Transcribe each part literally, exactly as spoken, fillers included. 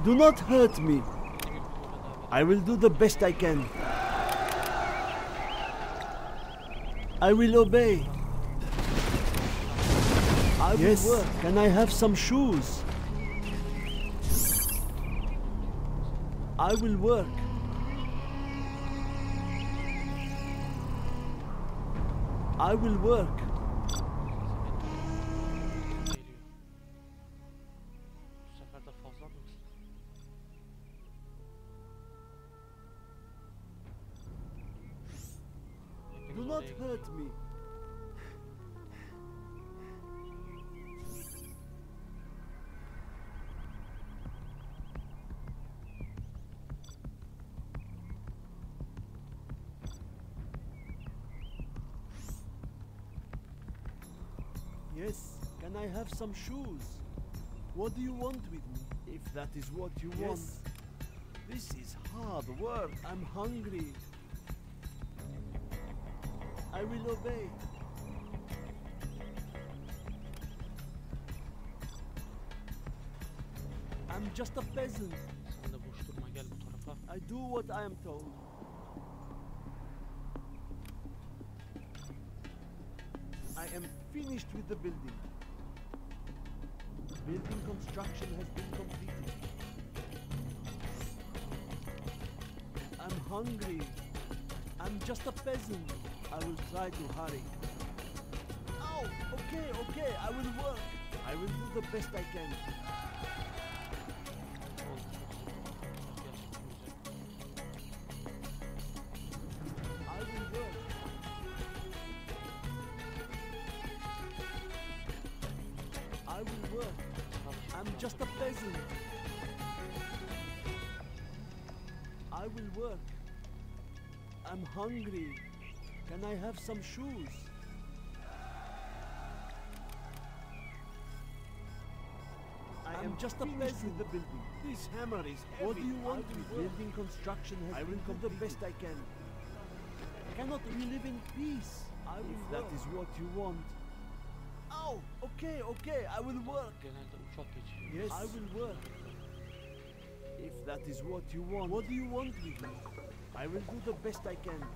Do not hurt me. I will do the best I can. I will obey. I will yes. work. Can I have some shoes? I will work. I will work. Do not hurt me. Yes, can I have some shoes? What do you want with me? If that is what you yes. want. This is hard work. I'm hungry. I will obey. I'm just a peasant. Sen de boş durma, gel bu tarafa. I do what I am told. I am finished with the building. Building construction has been completed. I'm hungry. I'm just a peasant. I will try to hurry. Oh, okay, okay, I will work. I will do the best I can. I will work. I will work. I'm just a peasant. I will work. I'm hungry. Can I have some shoes? I am just a peasant with the building. This hammer is heavy. What do you want with building construction has I will do the best I can. Cannot we live in peace? I will if that is what you want. Oh, okay, okay, I will work. Yes, I will work. If that is what you want. What do you want with me? I will do the best I can.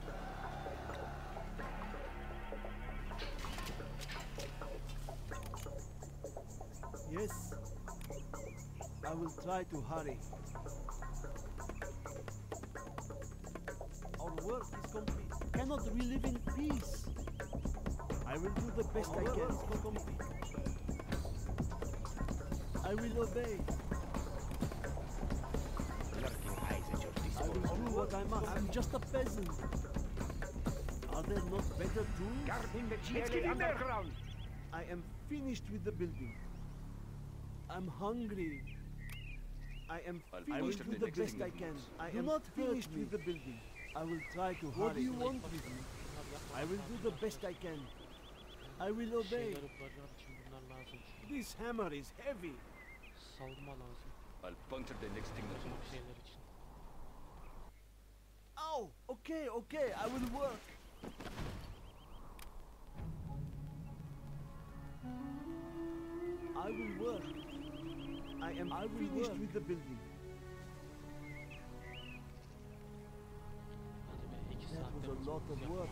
Yes, I will try to hurry. Our work is complete. Cannot we live in peace? I will do the best Our I can. Is complete. I will obey. I will do what I must. I'm just a peasant. Are there not better tools? Guarding the G L A underground. I am finished with the building. I'm hungry. I am I will do the best I can. I am not finished with the building. I will try to hurry. What do you want with me? I will do the best I can. I will obey. This hammer is heavy. Savunma lazım. I'll puncture the next thing that moves. Şeyler için. Oh, okay, okay, I will work. I will work. I am I will finished work. with the building. That was a lot of work.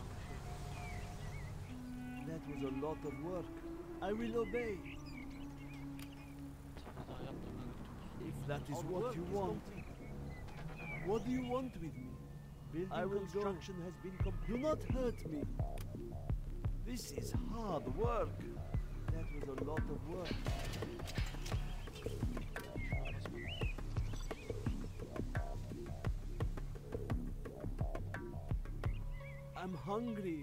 That was a lot of work. I will obey. If that is what you want. What do you want with me? Building I will construction go. has been completed. Do not hurt me. This is hard work. That was a lot of work. I'm hungry.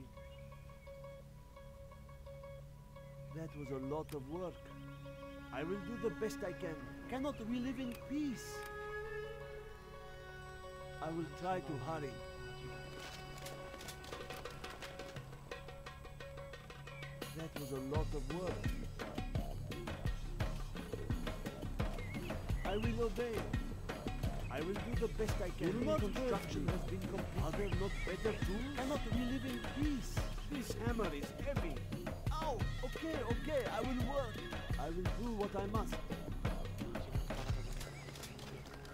That was a lot of work. I will do the best I can. Cannot we live in peace? I will try to hurry. That was a lot of work. I will obey. I will do the best I can. The construction has been completed. Are there not better tools? Cannot we live in peace? This hammer is heavy. Oh, okay, okay, I will work. I will do what I must.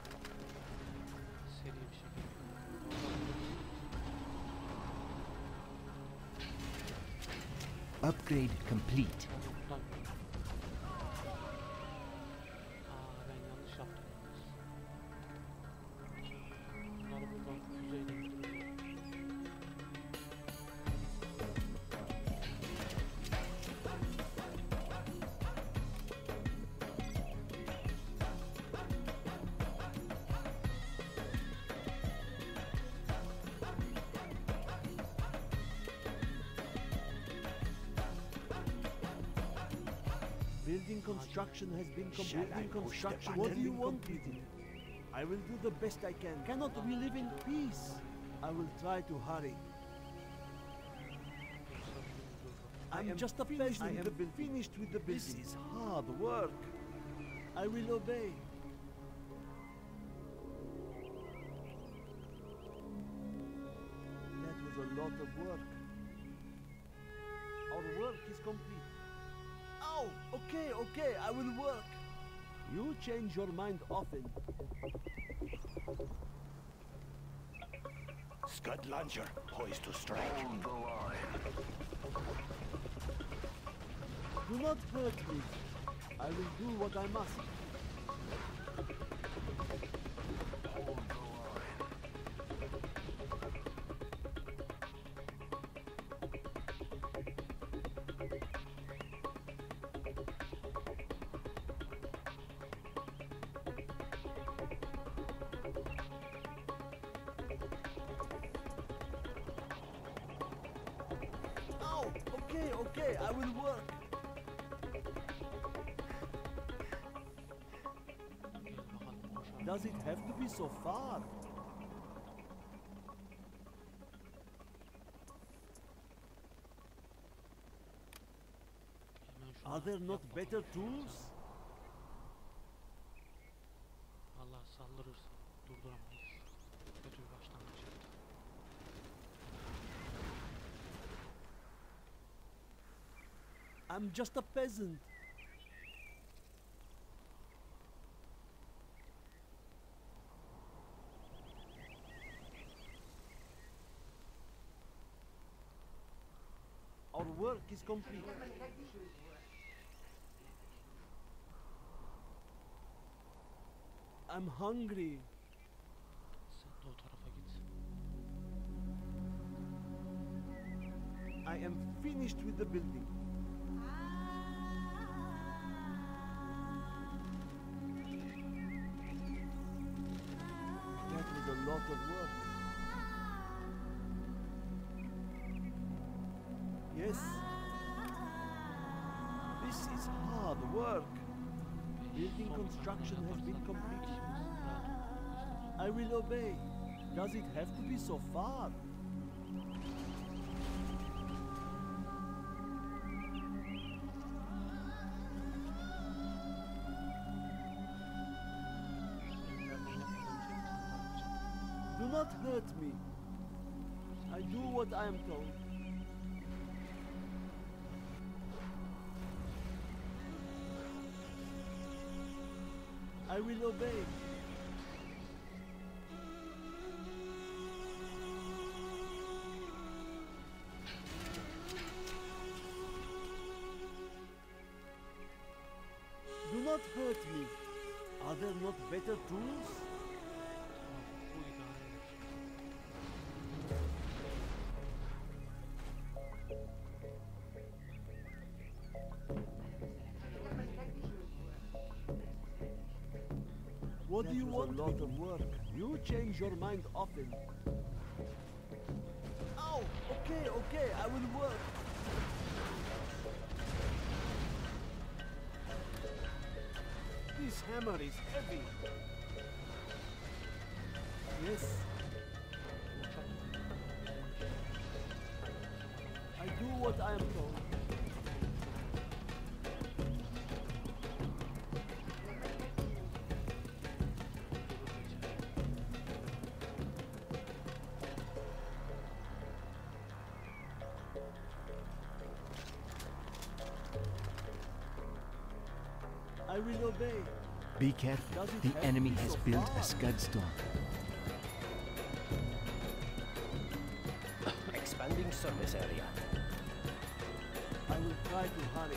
Upgrade complete. Buradan. Aa ben yanlış yaptım. Bunları buradan füzeyle indireceğim. Building construction has been Shall completed. I Building push the construction. button? What do you want me to do? I will do the best I can. Cannot we live in peace? I will try to hurry. I am just a peasant. I am finished with the building. This is hard work. I will obey. That was a lot of work. Our work is complete. Oh, okay, okay, I will work. You change your mind often. Scud launcher, poised to strike. Hold the line. Do not hurt me. I will do what I must. Oh, okay, okay, I will work. Gel bakalım koşalım. Does it have to be so far? Hemen şunu Are there yap not bakalım. better tools? Allah saldırırsa durduramayız. Kötü bir başlangıç yaptı. I'm just a peasant. Our work is complete. I'm hungry. Sen de o tarafa git. I am finished with the building. That was a lot of work. Yes. This is hard work. Building Son construction hamle has been yaparsan completed. işimiz rahat olur. I will obey. Does it have to be so far? Do not hurt me. I do what I am told. I will obey. Do not hurt me. Are there not better tools? Tamam, bu idare eder. What do you want? A lot of work. You change your mind often. Oh, okay, okay, I will work. This hammer is heavy. Yes, I do what I am told. I will obey. Be careful. Does it The have to enemy be has so built a far? scud storm. Expanding service area. I will try to hurry.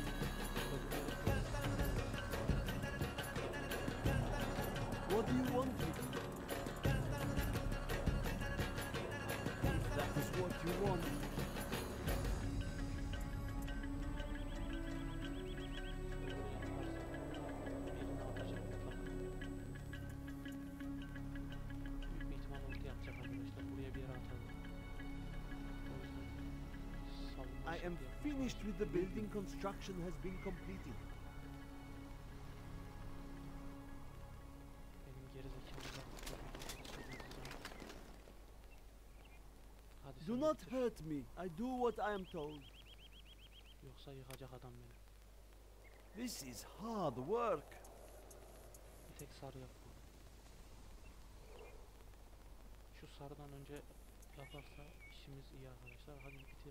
What do you want me to do? If that is what you want. Elini atacak mutlaka. Büyük bir ihtimal ulti yapacak arkadaşlar. Buraya bir yere atalım. O yüzden savunma I am şekli yapmamız finished lazım. with the building. Construction has been completed. Benim gerizekamda Hadi Do sen not bitir. hurt me. I do what I am told. Yoksa yıkacak adam beni. This is hard work. Bir tek sarı yapma. Şu sarıdan önce yaparsa işimiz iyi arkadaşlar. Hadi bitir.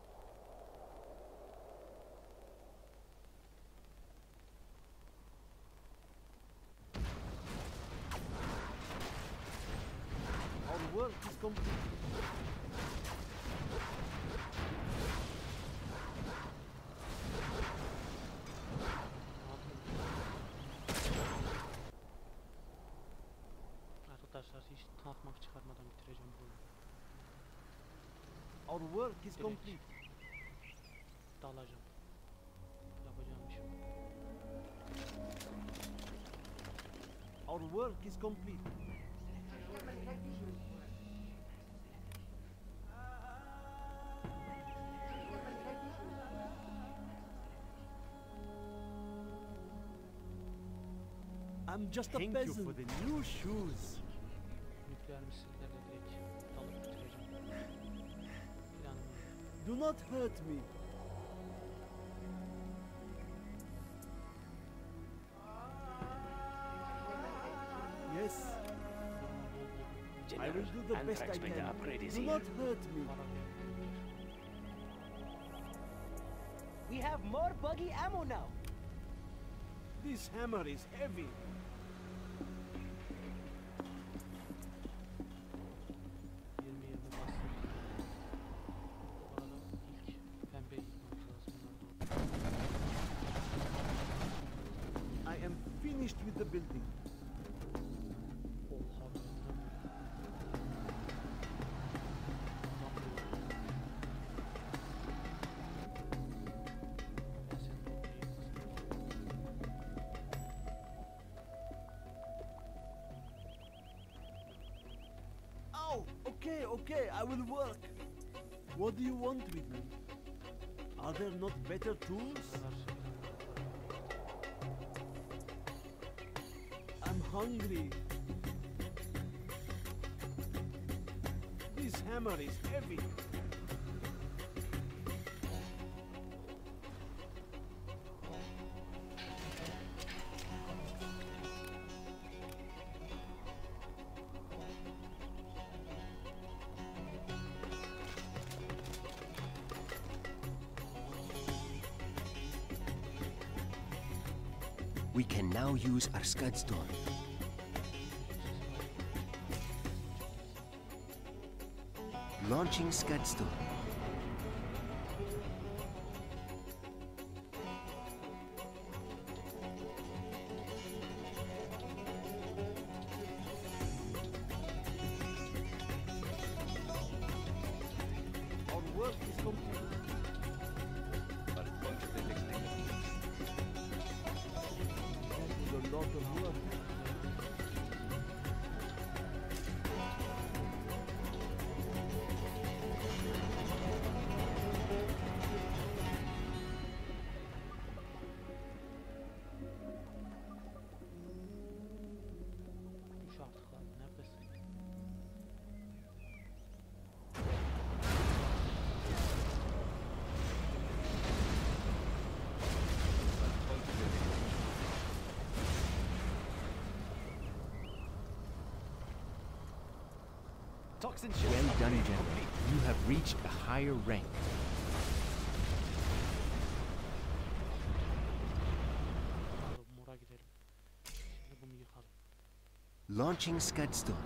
Our work is complete. Arkadaşlar hiç takmak çıkarmadan bitireceğim bu oyunu. Our work is Direkt complete. dalacağım. Yapacağım iş yok. Our work is complete. I'm just a Thank you peasant. for the new shoes. Nükleer misillerle direkt dalıp bitireceğim. Planım öyle. Do not hurt me. Yes, I will do the best I Anthrax beta can. upgrade is Do here. not hurt me. Para vermiyorlar. We have more buggy ammo now. This hammer is heavy. yirmi yirmi bastır. Bu arada ilk pembeyi yıkmamız lazım. Bunları I am finished with the building. da oha ben inanmıyorum. Ben senin ortaya yıkmasın. Oh, okay, okay, I will work. What do you want with me? Are there not better tools? Karşı I'm hungry. This hammer is heavy. We can now use our Scudstone. Launching Scudstone. Our work is complete. That is a lot of work. düş artık lan. Neredesin? Toxin Well shield done, upgrade General. complete. You have reached a higher rank. Hadi mora gidelim. Şimdi bunu yıkalım. Launching Scudstone.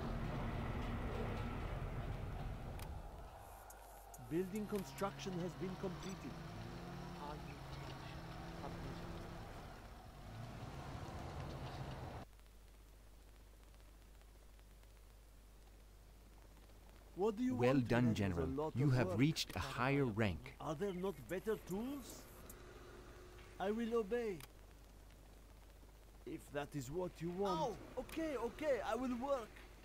Building construction has been completed. What do you Well want? done, That was a General. lot You of have work. reached a higher rank. Are there not better tools? I will obey. If that is what you want. Oh, okay, okay, I will work.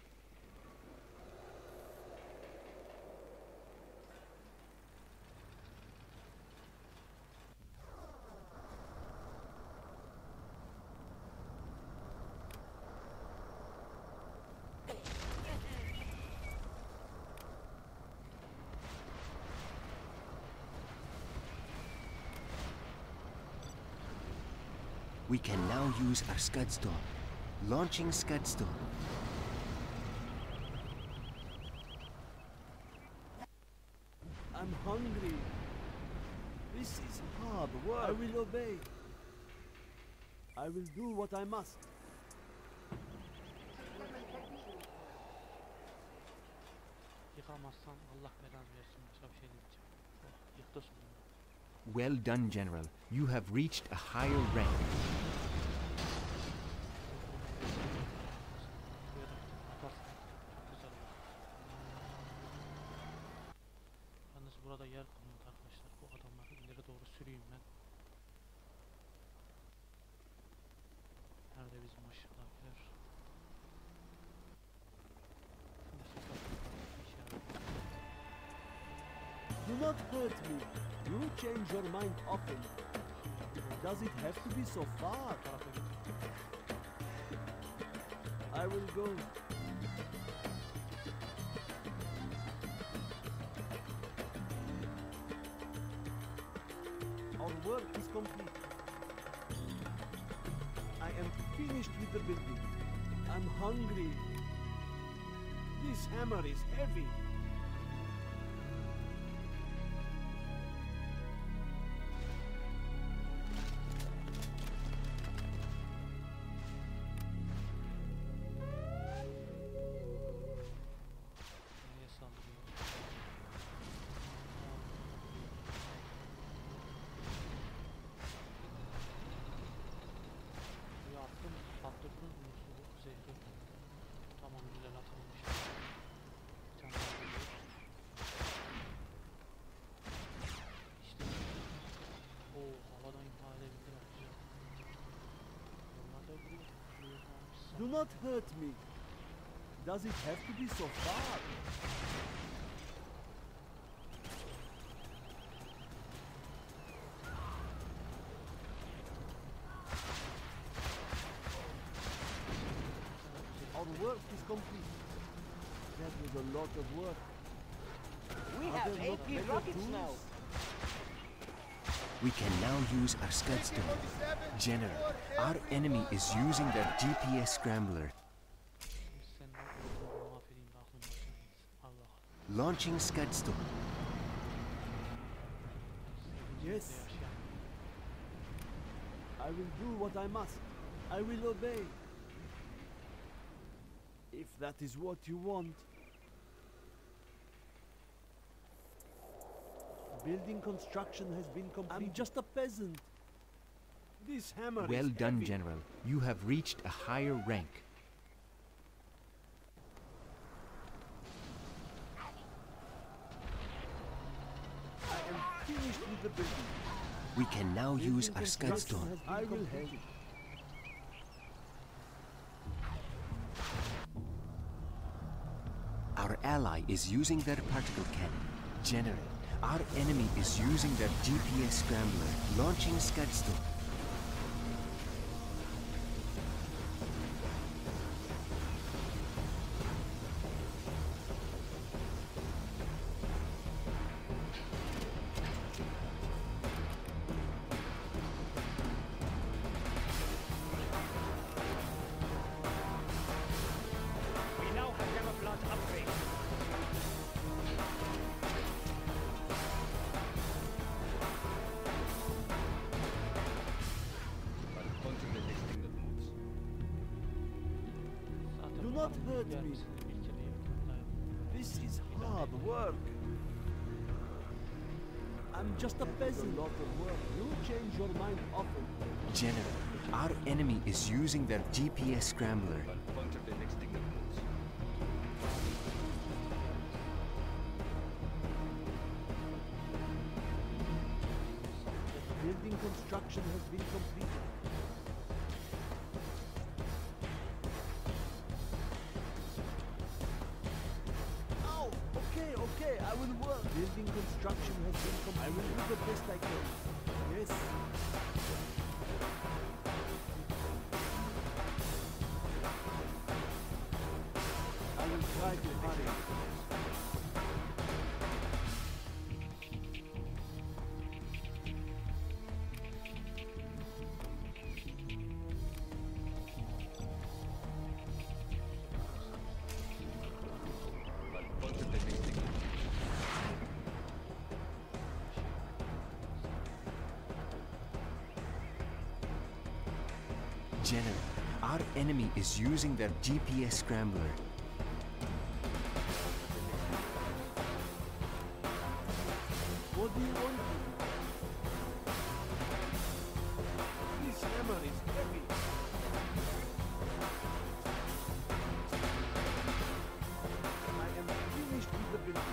We can now use our Scudstorm. Launching Scudstorm. I'm hungry. This is hard work. I will obey. I will do what I must. Yıkamazsan Allah belanı versin. Başka bir şey diyeceğim. Oh, yıktı sonunda. Well done, General. You have reached a higher rank. Yalnız burada yer kalmadı arkadaşlar. Bu adamları ileri doğru süreyim ben. Nerede bizim aşağıdakiler? Do not hurt me. You change your mind often. Does it have to be so far? I will go. Our work is complete. I am finished with the building. I'm hungry. This hammer is heavy. Nereye saldırıyor? Suya attım, patladınız mı su zehri? Tamam, güzel atılmış. Bir tane daha geliyor. İşte. Oo, havadan imha edebildiler. Güzel. Onlar da vuruyor. Vuruyor, tamam. Do not hurt me. Does it have to be so far? Our work is complete. That was a lot of work. We Are have there not A P better rockets tools? now. We can now use our Scudstorm. General, our enemy is using their G P S scrambler. Sen de oğlum mahvedeyim de aklım başına. Allah. Launching Scudstorm. Yes. I will do what I must. I will obey. If that is what you want. Building construction has been completed. I'm just a peasant. This hammer Well is done, heavy. General. You have reached a higher rank. I am finished with the building. We can now use Building our construction Scudstorm. has been I will help. Our ally is using their particle cannon. General, our enemy is using their G P S scrambler. Launching Scudstorm. We now have camouflage upgrade. Zaten Do bu not adamın hurt yer me. misiniz? Bir kere yaptım. This is hard work. I'm just a peasant. A lot of work. You change your mind often. General, our enemy is using their G P S scrambler. Building construction has been completed. I will do the best I can. Yes. I will try to hurry. General, our enemy is using their G P S scrambler. What do you want? This hammer is heavy. I am finished with the building.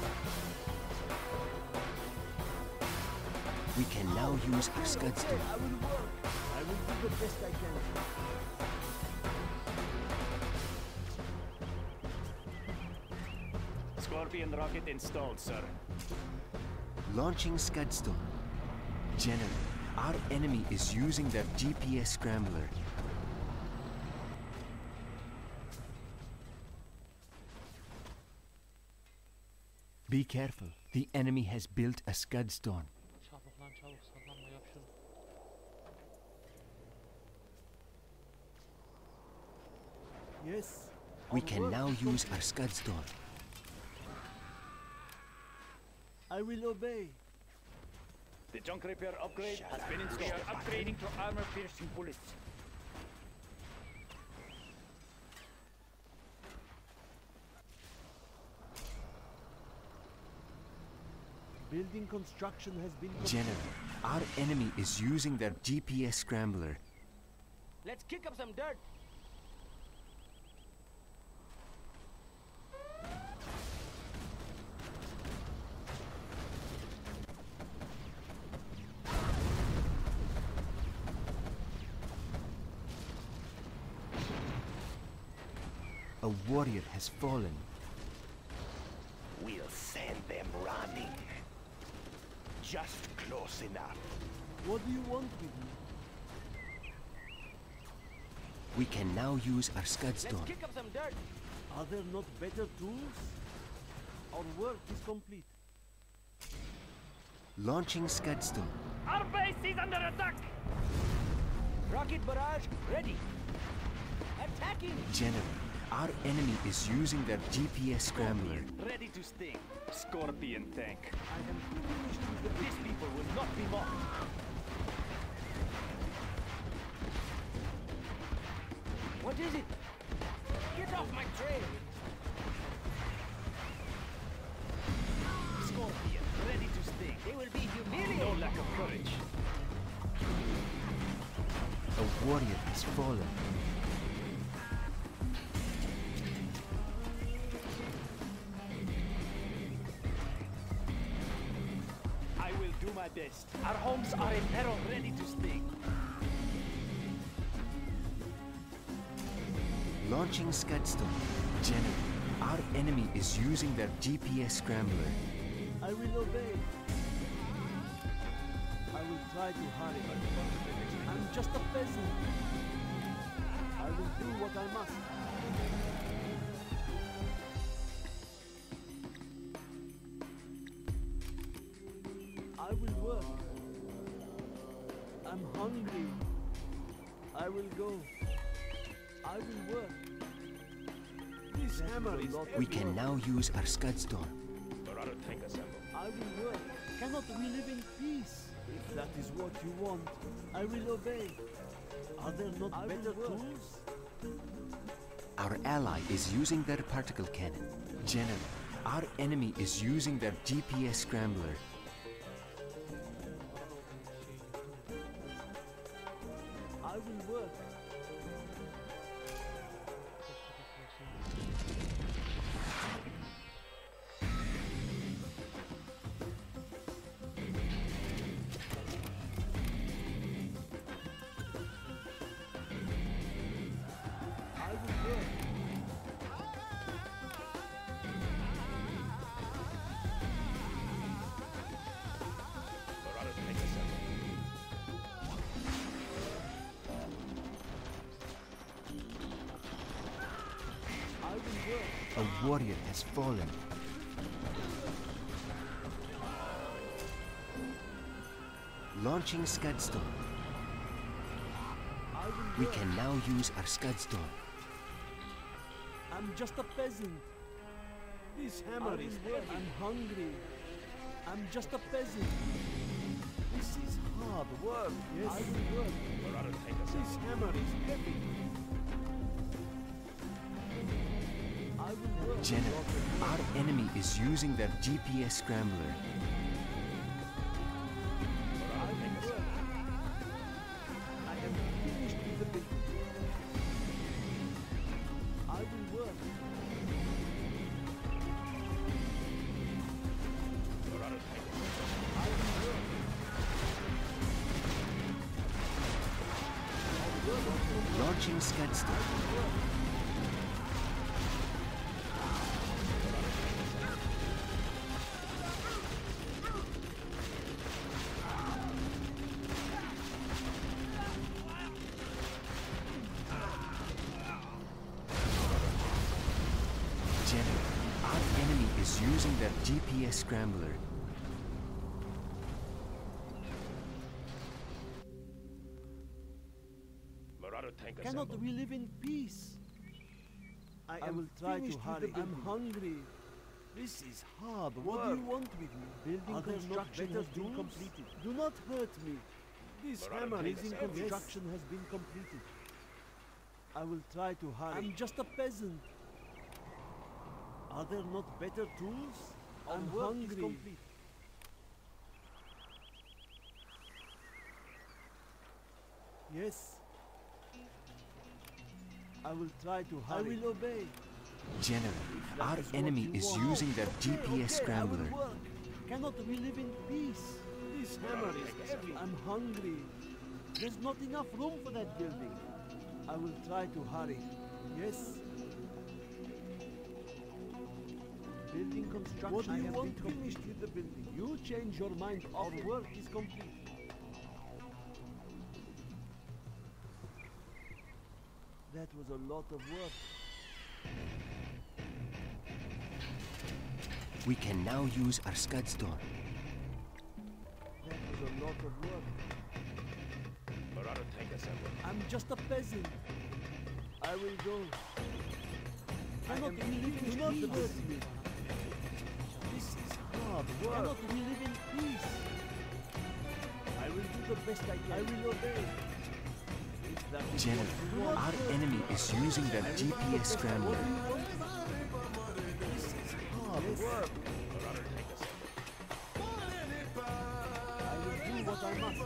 We can now use our Scudstone. I will work. I will do the best I can. Scorpion rocket installed, sir. Launching Scudstone. General, our enemy is using their G P S scrambler. Be careful. The enemy has built a Scudstone. Çabuk lan çabuk sallanma yap şunu. Yes. We our can work now is use complete. our Scudstone. I will obey. The junk repair upgrade has been installed. We are upgrading to armor-piercing bullets. Building construction has been completed. General, our enemy is using their G P S scrambler. Let's kick up some dirt. A warrior has fallen. We'll send them running. Just close enough. What do you want with me? We can now use our Let's Scudstone. kick up some dirt. Are there not better tools? Our work is complete. Launching Scudstone. Our base is under attack. Rocket barrage ready. Attacking. General, our enemy is using their G P S scrambler. Ready to sting. Scorpion tank. I am finished with the These people will not be mocked. What is it? Get off my trail! Scorpion, ready to sting. They will be humiliated. No lack of courage. A warrior has fallen. I will do my best. Our homes are in peril, ready to sting. Launching Scudstone. General, our enemy is using their G P S scrambler. I will obey. I will try to hurry. I'm just a peasant. I will do what I must. I will work. I'm hungry. I will go. I will work. This hammer is We can now use our Scudstone. Dorado tank assembled. I will work. Cannot we live in peace? If that is what you want, I will obey. Are there not I better will work. tools? Our ally is using their particle cannon. General, our enemy is using their G P S scrambler. I will work. I will work. A warrior has fallen. Launching Scudstorm. I will We work. can now use our Scudstorm. I'm just a peasant. This hammer is heavy. I'm hungry. I'm just a peasant. This is hard work. Yes, I will work. Marauder tank This hammer is heavy. I will work. General, our enemy is using their G P S scrambler. I will work. I am finished with the building. I will work. Marauder tank I will work. Launching Scudstorm. General, our enemy is using their G P S scrambler. Marauder tank Cannot assembled. we live in peace? I, I am will try to finished with hurry. the I'm hungry. This is hard work. What do you want with me? Building Are there not construction better has been tools? completed. Do not hurt me. This Marauder hammer tank is in assembled. construction has been completed. I will try to hurry. I'm just a peasant. Are there not better tools? I'm work is hungry. complete. Yes. I will try to hurry. I will obey. General, That our is what enemy you is want. using their G Okay, P S okay, scrambler. I will work. Cannot we live in peace? This hammer is heavy. I'm hungry. There's not enough room for that building. I will try to hurry. Yes. Building construction. What do you want? Finished with the building. You change your mind. Our work is complete. That was a lot of work. We can now use our Scudstorm. That was a lot of work. Marauder tank assembled. I'm just a peasant. I will go. Cannot we live in not hurt me. This is hard work. Cannot we live in peace? I will do the best I can. I will obey. If that is General, what you want. our enemy is using their G P S scrambler. This is hard work. Marauder tank assembled. I will do what I must.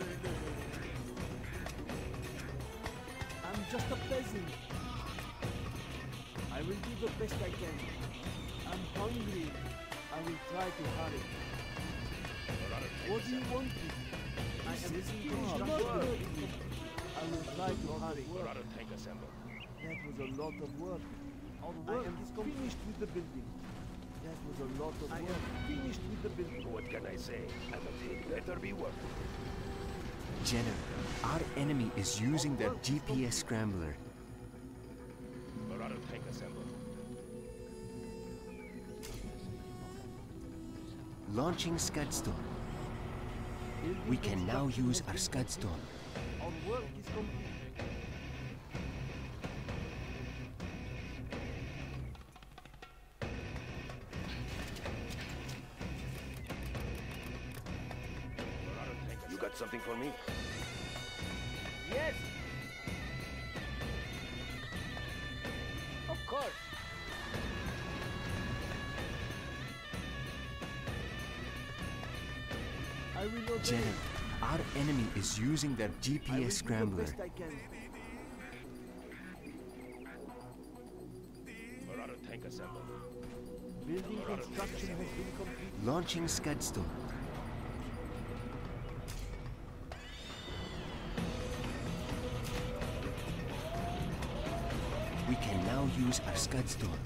I'm just a peasant. I will do the best I can. I'm hungry. I will try to hurry. Marauder tank What do you want? I am hard work. I will try to hurry. Marauder tank assembled. That was a lot of work. Our work is finished with the building. That was a lot of work. I am finished with the building. What can I say? I'm a pig. Better be working. General, our enemy is using their G P S scrambler. Marauder tank assembled. Launching Scudstorm. We can now use our Scudstorm. Our work is complete. Marauder tank You got something for me? Yes! Of course! I will obey. General, our enemy is using their G I will P do S scrambler. the best I can. Marauder tank assembled. Building construction has been completed. Launching Scudstorm. We can now use our Scudstorm.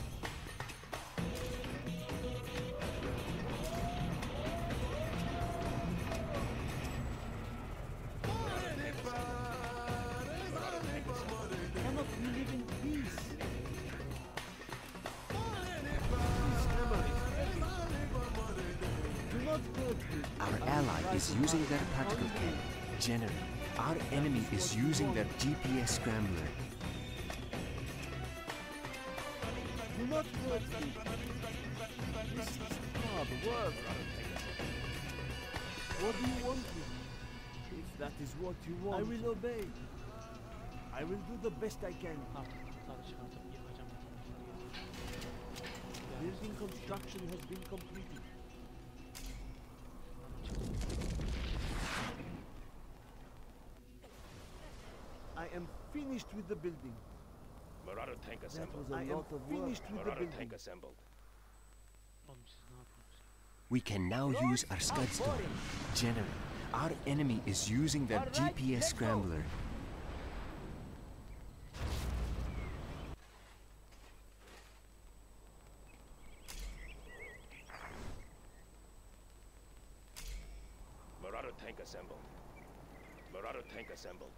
Cannot we live in peace? try is to using hide. their particle Hungry. cannon. General, our enemy is using their G P S scrambler. Do not hurt me. This is hard work. What do you want me? If that is what you want, I will obey. I will do the best I can. Artık kurtları çıkartıp yıkacağım insanları. Building construction has been completed. I am finished with the building. Marauder tank That assembled. was a I lot of finished with the Marauder building. tank assembled. Oğlum siz ne yapıyorsunuz? We can now use our Scud Storm. General, our enemy is using their G P S scrambler. Marauder tank assembled. Marauder tank assembled.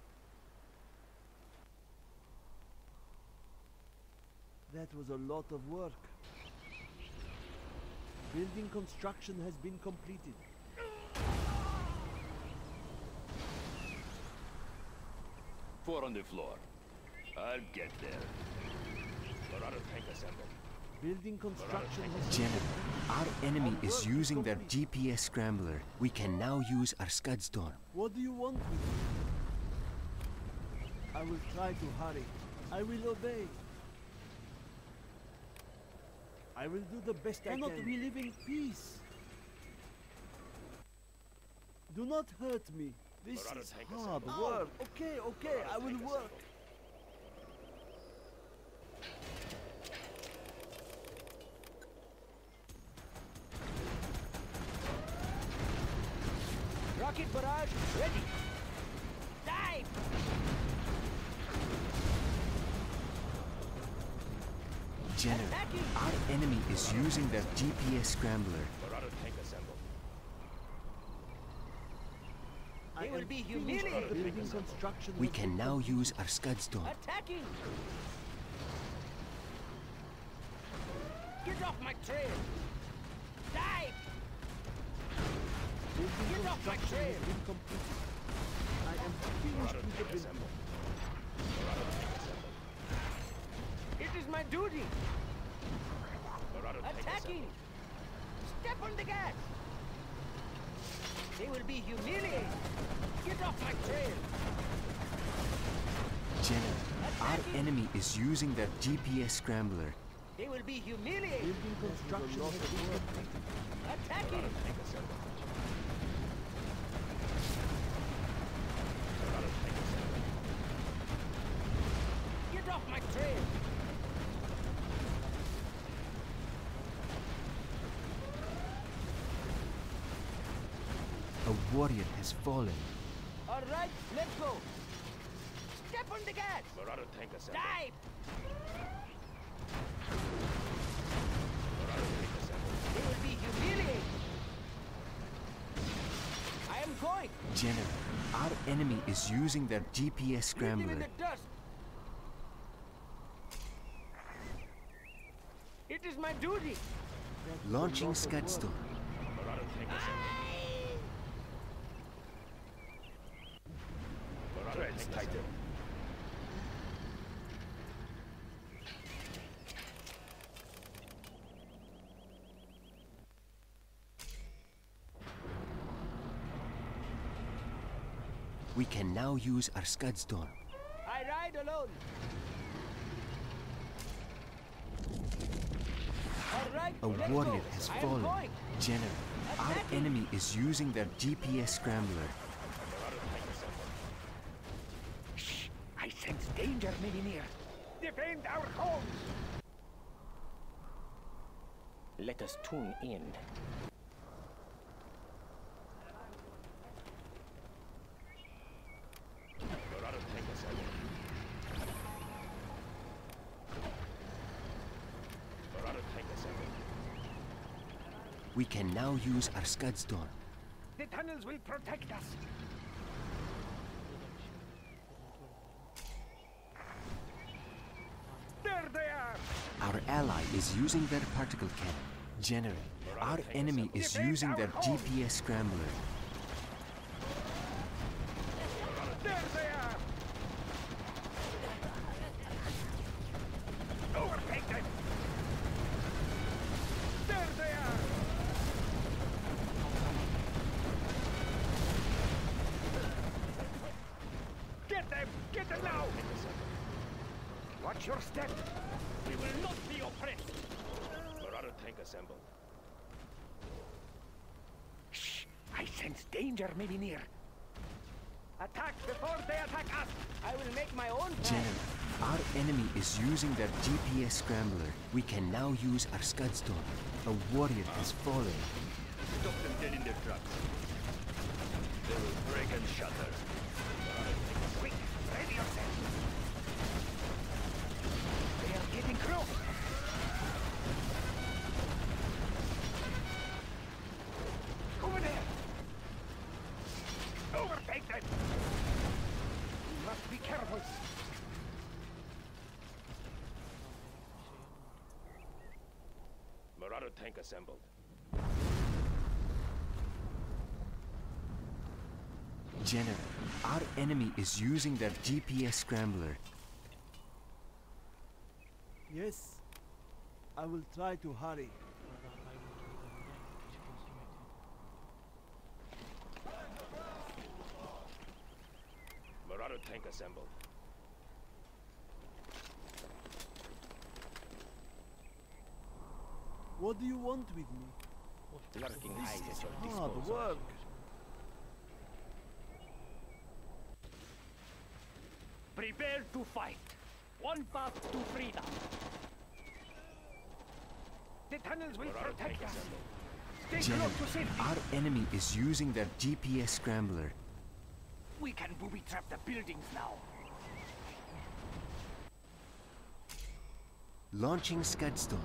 That was a lot of work. Building construction has been completed. Four on the floor. I'll get there. Marauder tank assembled. Building construction has General, our enemy is using their G P S scrambler. We can now use our Scud Storm. What do you want with me? I will try to hurry. I will obey. I will do the best I can. Cannot we live in peace? Do not hurt me. This Marauder is tank hard assembled. work. Okay, okay, Marauder I will tank work. assembled. Rocket barrage ready. Dive! General, our enemy is using their G P S scrambler. Marauder tank assembled. I They will am be finished with humiliated. the building construction. We has can been now completed. use our Scud Storm. Attacking! Get off my trail! Dive! Building Get off my construction trail! has been completed. I am finished Marauder with the tank building. assembled. Marauder tank assembled. It is my duty! Marauder tank Attacking! assembled. Step on the gas! They will be humiliated! Get off my trail! General, our enemy is using their G P S scrambler. They will be humiliated! Building construction has been completed. Attacking! Marauder tank assembled. Marauder tank assembled. Get off my trail! A warrior has fallen. All right, let's go! Step on the gas! Marauder tank assembled. Dive! Marauder tank assembled. They will be humiliated! I am going! General, our enemy is using their G P S Leave them in scrambler. the dust! It is my duty! Launching Scud Storm. Marauder tank assembled. Marauder tank assembled. We can now use our Scud Storm. I ride alone! All right, A let's warrior go. has I am fallen. going. General, our Attacking. enemy is using their G P S scrambler. Marauder tank assembled. Shh! I sense danger, Mimir. Defend our homes! Let us tune in. Marauder tank assembled. Marauder tank assembled. We can now use our Scud Storm. The tunnels will protect us. There they are! Our ally is using their particle cannon. General, our enemy is using their G P S scrambler. Watch your step. We will not be oppressed. Marauder tank assembled. Shh! I sense danger may be near. Attack before they attack us! I will make my own plan. General, our enemy is using their G P S scrambler. We can now use our Scudstorm. A warrior has fallen. Stop them dead in their tracks. They will break and shatter. Quick, ready yourself. They are getting close. Over there. Overtake them. We must be careful. Marauder tank assembled. General, our enemy is using their G P S scrambler. Yes, I will try to hurry. Marauder tank assembled. What do you want with me? Lurking eyes at your Hard disposal. work. Prepare to fight. One path to freedom. The tunnels will Marauder tank protect us. assembled. Stay General, close to safety. our enemy is using their G P S scrambler. We can booby trap the buildings now. Launching Scudstorm.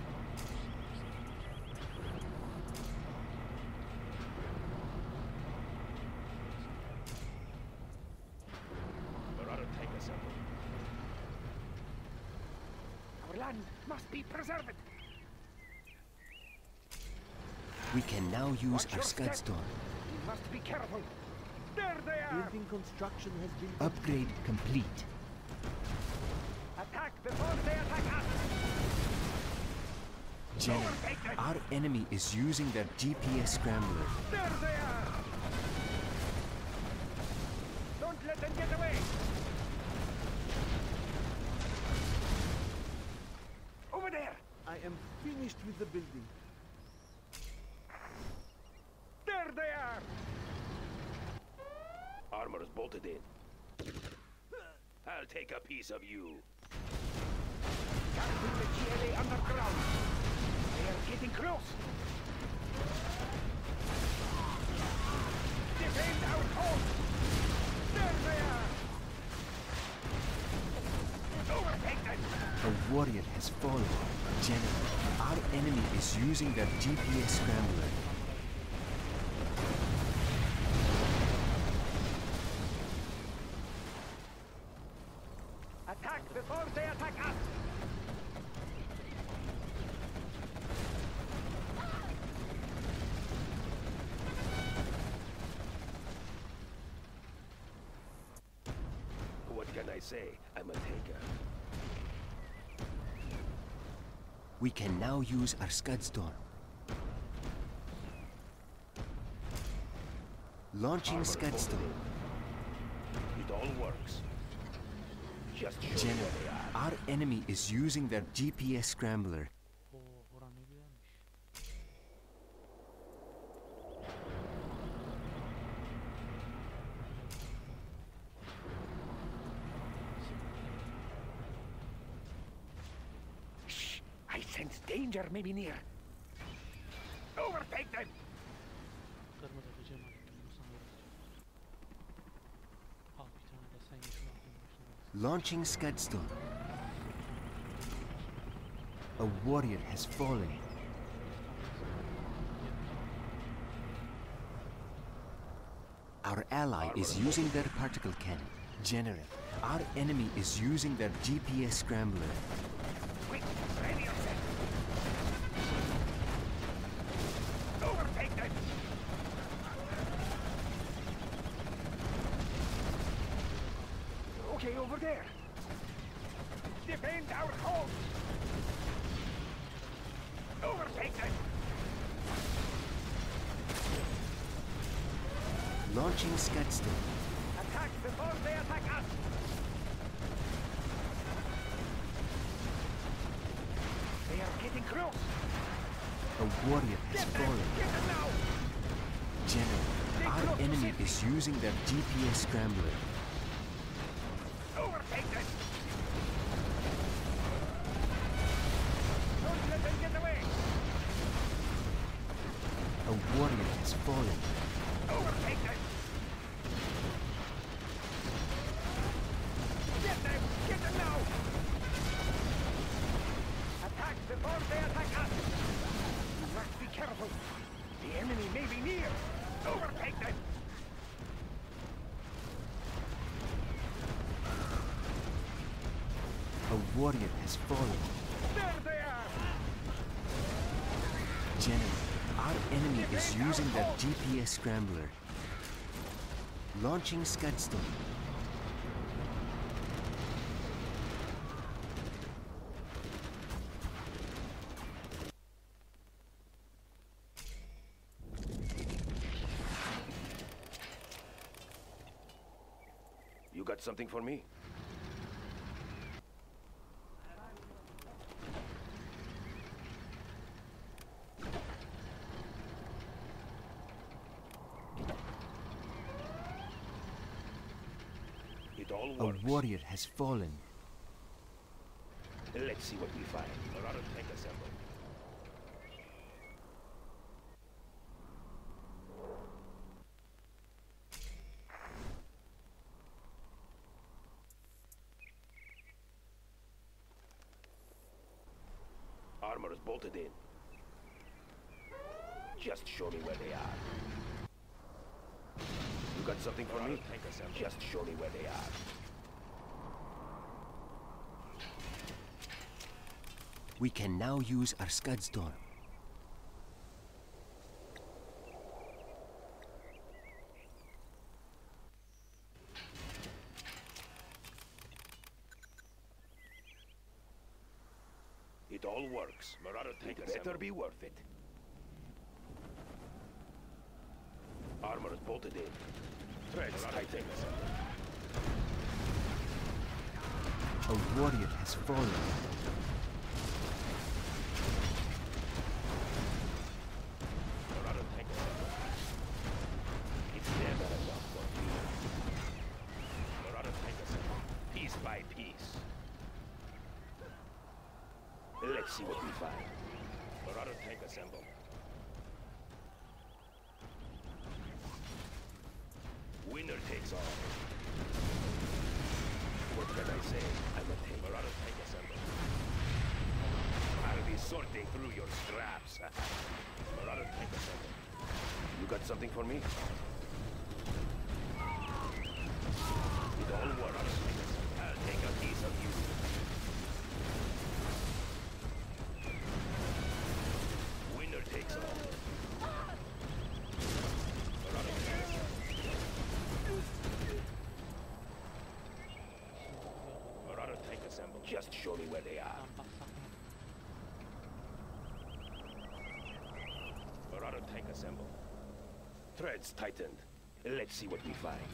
Marauder tank assembled. Our land must be preserved. We can now use Watch our your step. Scudstorm. We must be careful. There they are. Building construction has been Upgrade complete. Attack before they attack us. General, our enemy is using their G P S scrambler. There they are. Don't let them get away. Over there. I am finished with the building. There they are. Armor is bolted in. I'll take a piece of you. Captain the G L A underground. They are getting close. Defend our home. There they are. Overtake them. A warrior has fallen. General, our enemy is using their G P S scrambler. Attack before they attack us. What can I say? I'm a taker. We can now use our Scudstorm. Launching Armor is bolted Scudstorm. in. It all works. Just show me General, where they are. our enemy is using their G P S scrambler. Oo, oran ne güzelmiş. Shh! I sense danger may be near. Overtake them. Kırmızı hücum hareketi bu sana öğreteceğim. Al bir tane de sen yeşil aklın başına. Launching Scudstorm. A warrior has fallen. Our ally is using their particle cannon. General, our enemy is using their G P S scrambler. Quick, ready yourself. Overtake them. Okay, over there. Defend our home. Overtake them. Launching Scudstorm. Attack before they attack us. close! A warrior has Get them! fallen. Get them now! General, our enemy is using their G P S scrambler. Overtake this! Don't let them get away! A warrior has fallen. Overtake them! Get them! Get them now! Attack before they attack us! You must be careful. The enemy may be near. Overtake them! A warrior has fallen. There they are! General, our enemy is using their G P S scrambler. Launching Scudstorm. You got something for me? It all A works. warrior has fallen. Let's see what we find. Marauder tank assembled. Armor is bolted in. Just show me where they are. You got something for me? Just show me where they are. We can now use our Scudstorm. It all works. Marauder tank it better be worth it. Armor is bolted in. Threads tighten. A warrior has fallen. Marauder tank assembled. It's never enough for you. Marauder tank assembled. Piece by piece. Let's see what we find. Marauder tank assembled. Winner takes all. What can I say? I'm a tank. Marauder tank assembled. I'll be sorting through your scraps. Marauder tank assembled. You got something for me? It all works. I'll take a piece of you. Winner takes all. Marauder tank assembled. Marauder tank assembled. Just show me where they are. Tam baksak mı? Marauder tank assembled. Threads tightened. Let's see what we find.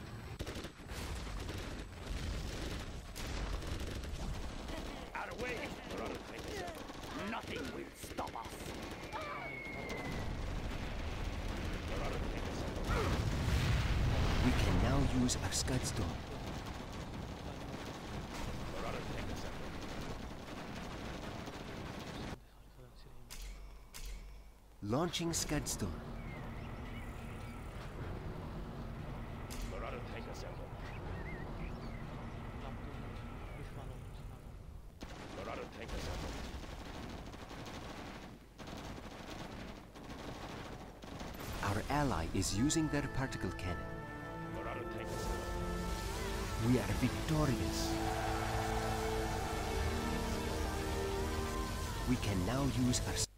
Out of way! Marauder tank assembled. Nothing will stop us. Marauder tank assembled. We can now use our Scudstorm. Marauder tank assembled. Arkadan sileyim. Launching Scudstorm. Marauder tank assembled. Yaptığımız düşman olmuş. Marauder tank assembled. Our ally is using their particle cannon. Marauder tank assembled. We are victorious. We can now use our